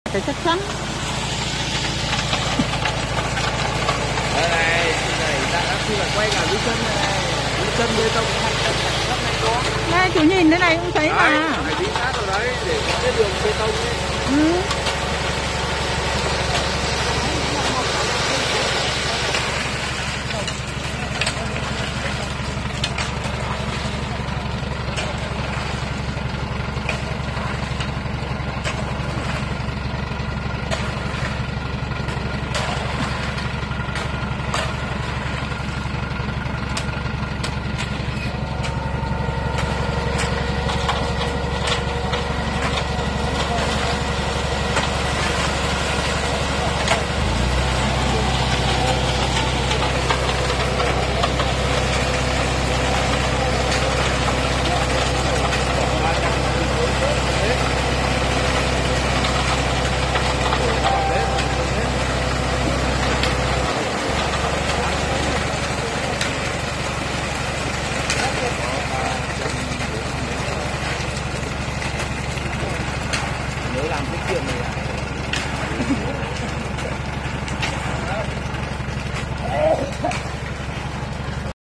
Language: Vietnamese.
Phải chắc chắn. Đây này đã khi là quay cả dưới chân này, dưới chân bê tông thành đất này có. Đây, chú nhìn thế này cũng thấy mà. Phải đi sát vào đấy để có cái đường bê tông ấy. Ừ. Nếu làm tiết kiệm này